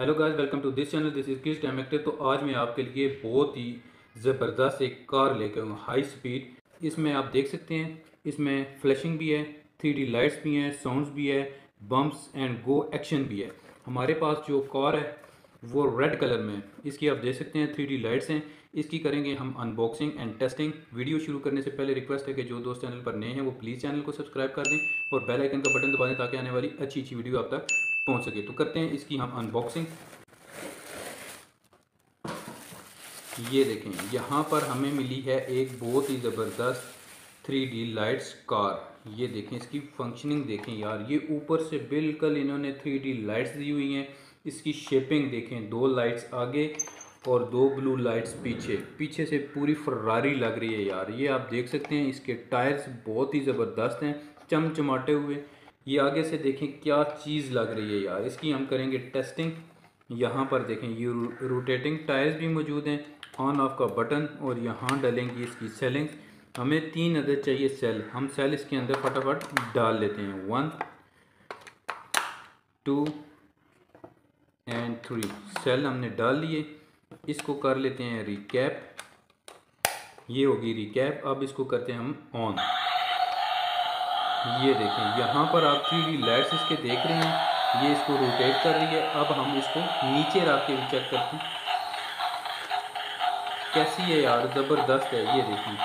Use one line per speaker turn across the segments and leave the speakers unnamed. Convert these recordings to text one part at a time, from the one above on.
Hello guys, welcome to this channel. This is Chris time actor. तो आज मैं आपके लिए बहुत ही ज़बरदस्त एक कार लेकर हूँ, हाई स्पीड। इसमें आप देख सकते हैं, इसमें फ्लैशिंग भी है, 3D लाइट्स भी हैं, साउंड्स भी है, बम्प्स एंड गो एक्शन भी है। हमारे पास जो कार है वो रेड कलर में है। इसकी आप देख सकते हैं 3D लाइट्स हैं। इसकी करेंगे हम अनबॉक्सिंग एंड टेस्टिंग। वीडियो शुरू करने से पहले रिक्वेस्ट है कि जो दोस्त चैनल पर नए हैं वो प्लीज़ चैनल को सब्सक्राइब कर दें और बेल आइकन का बटन दबा दें ताकि आने वाली अच्छी वीडियो आप तक पहुंच सके। तो करते हैं इसकी हम अनबॉक्सिंग। ये देखें, यहाँ पर हमें मिली है एक बहुत ही ज़बरदस्त 3D लाइट्स कार। ये देखें, इसकी फंक्शनिंग देखें यार, ये ऊपर से बिल्कुल इन्होंने 3D लाइट्स दी हुई हैं। इसकी शेपिंग देखें, 2 लाइट्स आगे और 2 ब्लू लाइट्स पीछे। पीछे से पूरी फरारी लग रही है यार। ये आप देख सकते हैं, इसके टायर्स बहुत ही ज़बरदस्त हैं, चमचमाटे हुए। ये आगे से देखें क्या चीज़ लग रही है यार। इसकी हम करेंगे टेस्टिंग। यहाँ पर देखें, ये रोटेटिंग टायर्स भी मौजूद हैं, ऑन ऑफ का बटन, और यहाँ डालेंगे इसकी सेलिंग। हमें 3 अदद चाहिए सेल। हम सेल इसके अंदर फटाफट डाल लेते हैं। 1 2 एंड 3 सेल हमने डाल लिए। इसको कर लेते हैं रिकैप। ये होगी रिकैप। अब इसको करते हैं हम ऑन। ये देखें, यहाँ पर आप 3D लाइट्स इसके देख रहे हैं, ये इसको रोटेट कर रही है। अब हम इसको नीचे रख के भी चेक करते हैं कैसी है यार, ज़बरदस्त है। ये देखिए,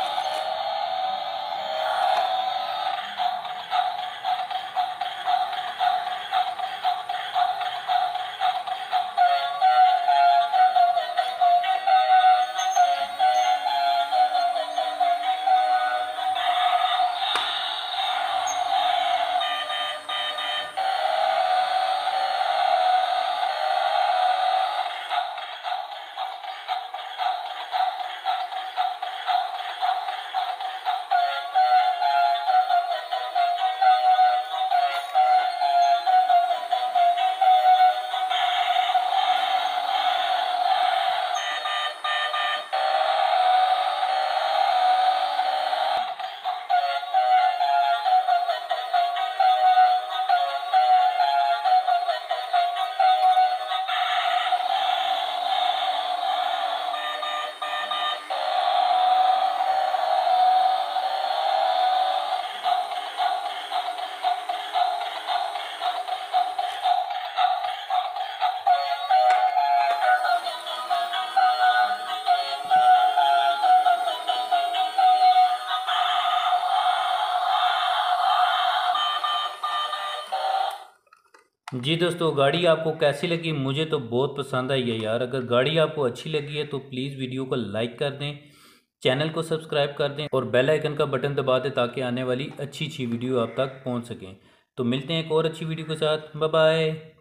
जी दोस्तों, गाड़ी आपको कैसी लगी? मुझे तो बहुत पसंद आई है यार। अगर गाड़ी आपको अच्छी लगी है तो प्लीज़ वीडियो को लाइक कर दें, चैनल को सब्सक्राइब कर दें और बेल आइकन का बटन दबा दें ताकि आने वाली अच्छी वीडियो आप तक पहुंच सकें। तो मिलते हैं एक और अच्छी वीडियो के साथ। Bye bye.